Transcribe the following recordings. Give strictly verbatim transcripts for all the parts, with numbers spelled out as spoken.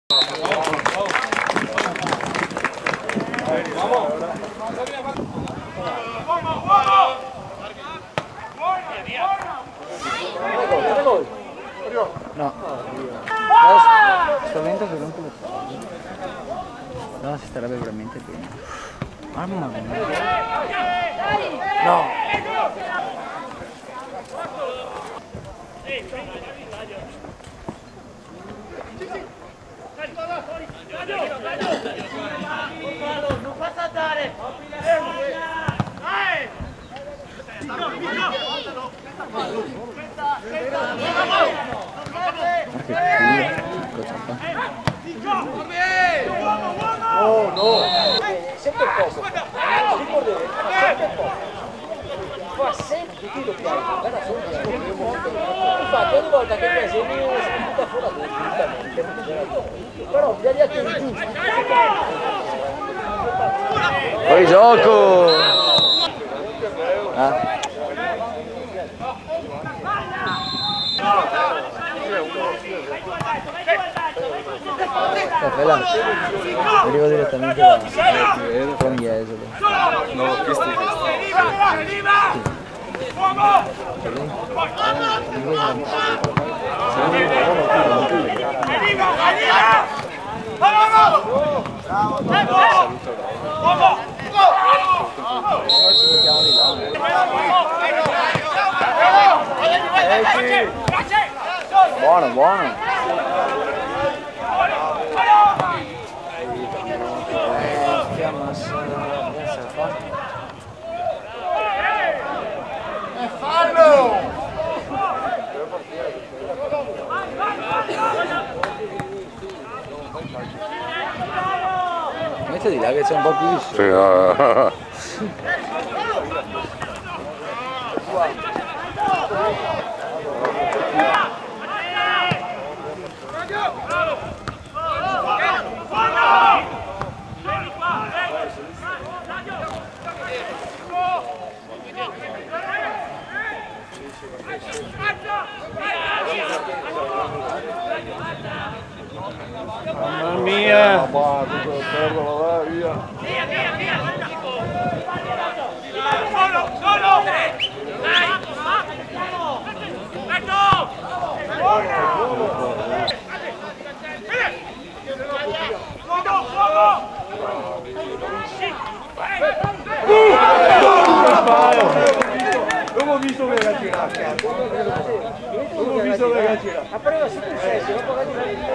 No, spaventa che non te lo fai. No, si starebbe veramente bene. Mamma mia. No. Non faccia andare! No, no! Sempre poco! Ricordate, sempre poco! Fa sempre tiro piano, guarda solo infatti ogni volta che presi il mio si butta fuori giustamente, però dagli attimi giusti. Fuori gioco! Ah. Cappella, arrivo direttamente da con Jesolo. No, questi Buono, buono. E fallo! Metti di là che c'è un po' più di sì, uh, Mamma mia! Guarda, via! Via, via, via! Solo, solo! Dai! Non ho visto che era girato! Non ho visto che era girato! Ma prima si successo, dopo la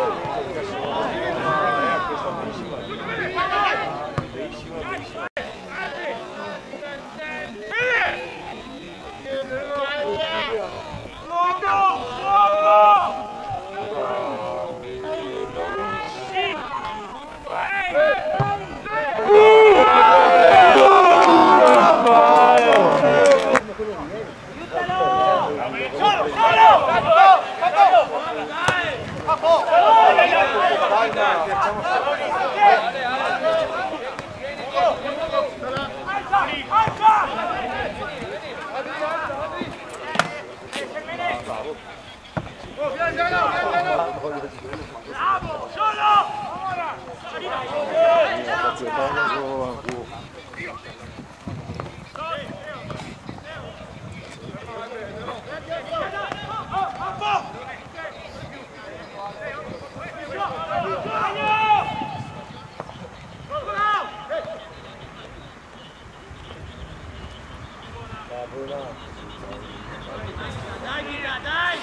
Bravo, solo! Dai, Mira, dai!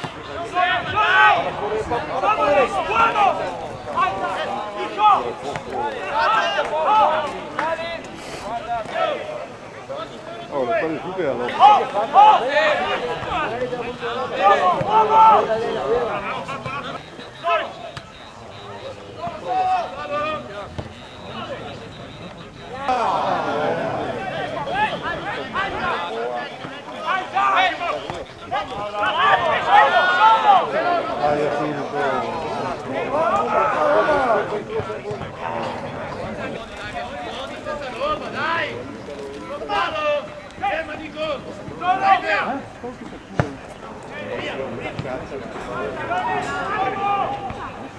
oh, lo fai subito allora.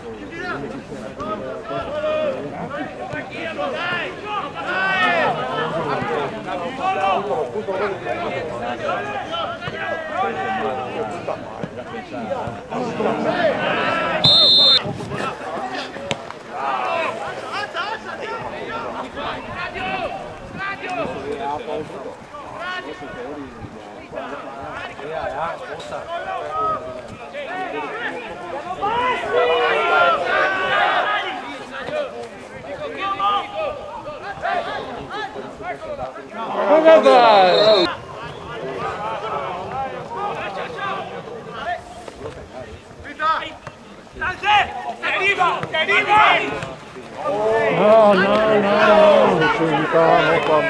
No, no, no, no, ci invitavamo qua.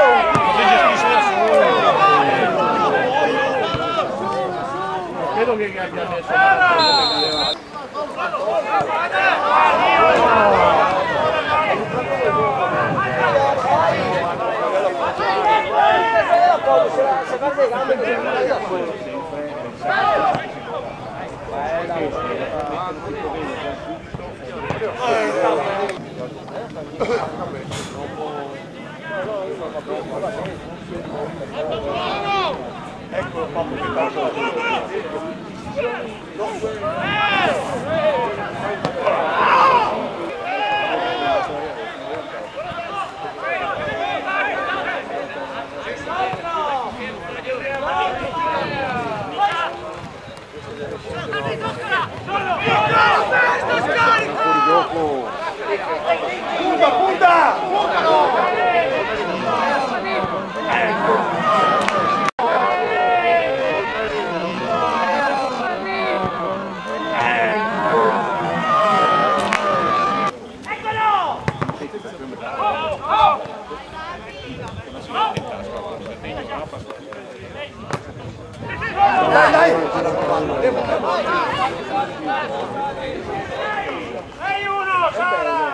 Credo che abbia messo se fate le gambe che non è da fuori. Ecco il fatto che tanto punta, punta! Dai, dai! Sei uno, Sara!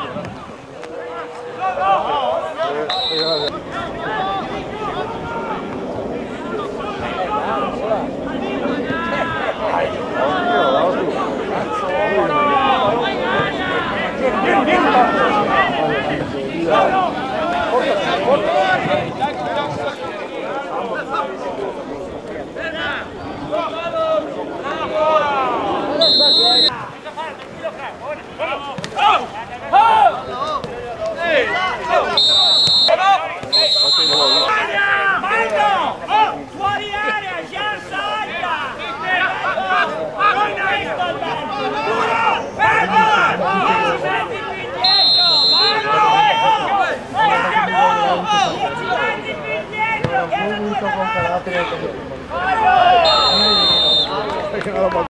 Fuori area, già salta! con carattere